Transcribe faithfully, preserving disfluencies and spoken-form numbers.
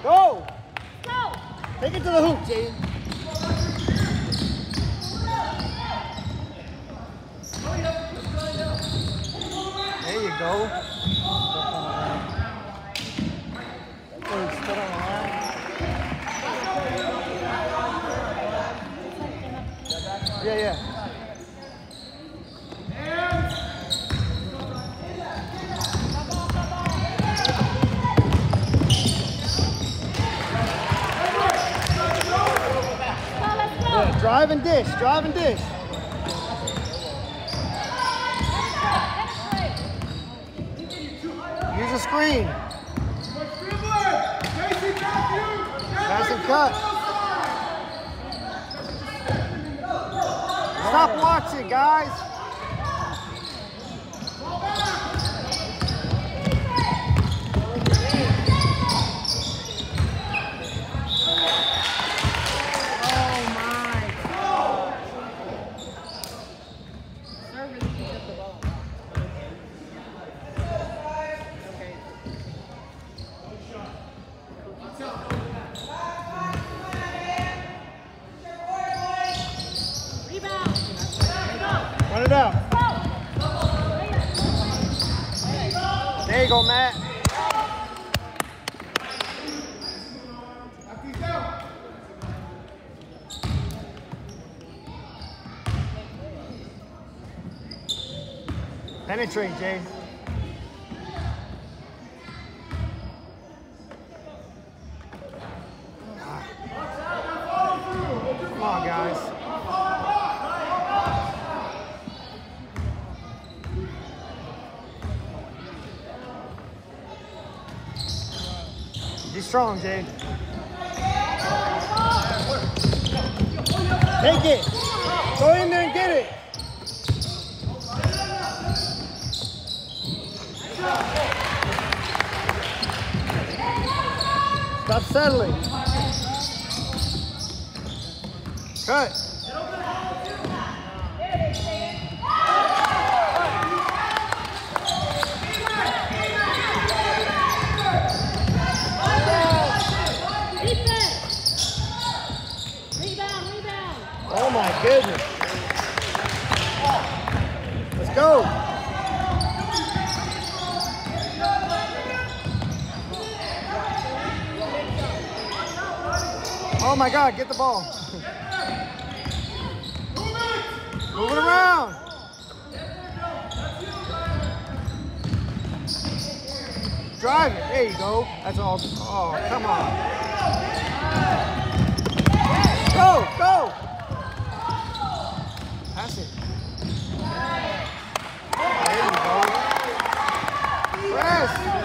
Go! Go! Take it to the hoop, Jaden. There you go. Oh, he's still on the line. Yeah, yeah. Yeah, drive and dish, drive and dish. Use a screen. Pass and cut. Stop watching, guys. Run it out. There you go, Matt. Penetrate, Jay. Come on, guys. Be strong, Jade. Take it. Go in there and get it. Stop settling. Cut. Oh my goodness. Let's go. Oh my God, get the ball. Move it around. Drive it. There you go. That's all. Oh, come on. Go, go. Pass it. There you go. Press.